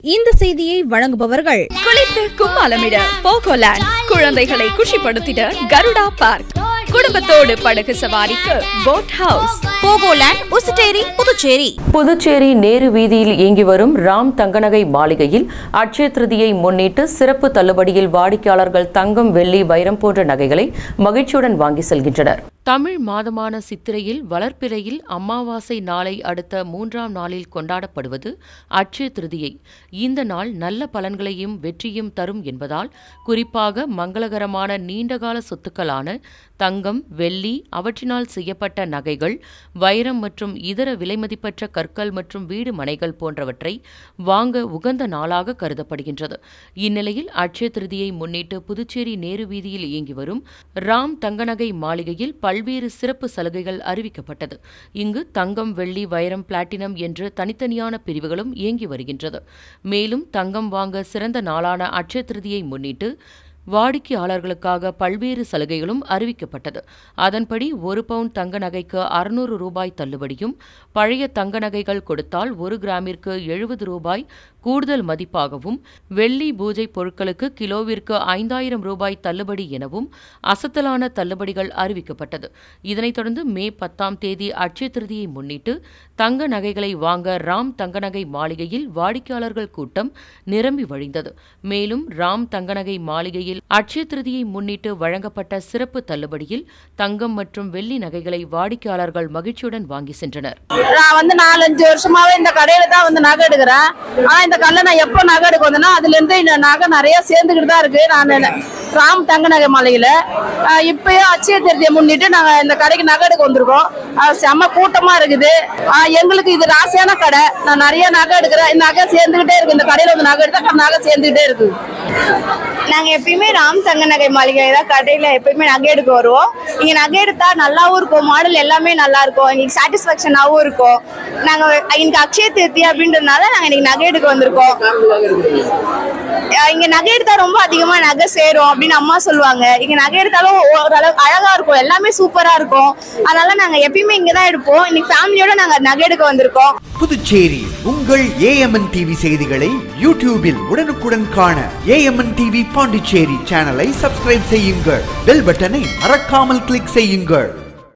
இந்த செய்தியை வழங்குபவர்கள் குளித்து கும்மாளமிட போகோலேண்ட், குழந்தைகளை குஷிப்படுத்திட கருடா பார்க், குடும்பத்தோடு படகு சவாரிக்கு boat house. Pogoland, Ousteri, Puducherry. Puducherry Nehru வீதியில் இயங்கி வரும் ராம் தங்கநகை மாளிகையில் அட்சய திருதியை முன்னிட்டு சிறப்பு தள்ளுபடியில் வாடிக்கையாளர்கள் தங்கம், வெள்ளி, வைரம் போன்ற நகைகளை மகிழ்ச்சியுடன் வாங்கி செல்கின்றனர். தமிழ் மாதமான சித்திரையில் வளர்பிறையில் அமாவாசை நாளை அடுத்த 3ஆம் நாளில் கொண்டாடப்படுவது அட்சய திருதியை. இந்த நாள் நல்ல பலன்களையும் வெற்றியும் தரும் என்பதால் குறிப்பாக மங்களகரமான நீண்டகால சொத்துக்களான தங்கம், வெள்ளி, அவற்றினால் செய்யப்பட்ட நகைகள், வைரம் மற்றும் இதர விலைமதிப்பற்ற கற்கள் மற்றும் வீடு மனைகள் போன்றவற்றை வாங்க உகந்த நாளாக கருதப்படுகின்றது. இந்நிலையில் அட்சய திருதியை முன்னிட்டு புதுச்சேரி நேரு வீதியில் இயங்கி வரும் ராம் தங்கநகை மாளிகையில் பல்வேறு சிறப்பு சலுகைகள் அறிவிக்கப்பட்டது. இங்கு தங்கம், வெள்ளி, வைரம், பிளாட்டினம் என்று தனித்தனியான பிரிவுகளும் இயங்கி வருகின்றது. மேலும் தங்கம் வாங்க சிறந்த நாளான அட்சய திருதியை முன்னிட்டு வாடிக்கையாளர்களுக்காக பல்வேறு சலுகைகளும் அறிவிக்கப்பட்டது. அதன்படி 1 பவுன் தங்க நகைக்கு 600 ரூபாய் தள்ளுபடியும், பழைய தங்க நகைகள் கொடுத்தால் 1 கிராமிற்கு 70 ரூபாய் கூடுதல் மதிப்பாகவும், வெள்ளி பூஜை பொருட்களுக்கு கிலோவிற்கு 5000 ரூபாய் தள்ளுபடி எனவும் அசத்தலான தள்ளுபடிகள் அறிவிக்கப்பட்டது. இதனைத் தொடர்ந்து மே 10ஆம் தேதி அட்சய திருதியை முன்னிட்டு தங்க நகைகளை வாங்க ராம் தங்கநகை மாளிகையில் வாடிக்கையாளர்கள் கூட்டம் நிரம்பி வழிந்தது. மேலும் ராம் தங்கநகை மாளிகையில் அட்சய திருதியை முன்னிட்டு வழங்கப்பட்ட சிறப்பு தள்ளுபடியில் தங்கம் மற்றும் வெள்ளி நகைகளை வாடிக்கையாளர்கள் மகிழ்ச்சியுடன் வாங்கி சென்றனர். நான் 4-5 வருஷமாவே இந்த கடையில தான் நகை எடுக்கிறேன். ஆனா இந்த கல்ல நான் எப்போ நகை எடுக்க வந்தேன்னா அதுல இருந்து இந்த நகை நிறைய சேர்ந்துக்கிட்டு தான் இருக்கு. நான் ராம் தங்க நகை மாளிகையில இப்பயும் அட்சய திருதியை முன்னிட்டு நாங்க இந்த கடைக்கு நகை எடுக்க வந்திருக்கோம். செம்ம கூட்டமா இருக்குது. எங்களுக்கு இது ராசியான கடை. நான் நிறைய நகை எடுக்கிறேன். இந்த நகை சேர்ந்துகிட்டே இருக்கு. இந்த கடையில நகை எடுத்தா நகை சேர்ந்துகிட்டே இருக்கு. நாங்க எப்பயுமே ராம் தங்க நகை மாளிகை தான் கடையில எப்பயுமே நகை எடுக்க வருவோம். இங்க நகை எடுத்தா நல்லாவும் இருக்கும், மாடல் எல்லாமே நல்லா இருக்கும், எங்களுக்கு சாட்டிஸ்பாக்சனாவும் இருக்கும். நாங்க இன்னைக்கு அட்சய திருதி அப்படின்றதுனால நாங்க இன்னைக்கு நகை எடுக்க வந்திருக்கோம். இங்க நகை எடுத்தா ரொம்ப அதிகமா நகை சேரும் அப்படின்னு அம்மா சொல்லுவாங்க. இங்க நகை எடுத்தாலும் ஓரளவுக்கு அழகா இருக்கும், எல்லாமே சூப்பரா இருக்கும். அதனால நாங்க எப்பயுமே இங்கதான் எடுப்போம். இன்னைக்கு ஃபேமிலியோட நாங்க நகை எடுக்க வந்திருக்கோம். புதுச்சேரி உங்கள் AMN டிவி செய்திகளை யூடியூபில் உடனுக்குடன் காண AMN டிவி பாண்டிச்சேரி சேனலை சப்ஸ்கிரைப் செய்யுங்கள். பெல் பட்டனை மறக்காமல் கிளிக் செய்யுங்கள்.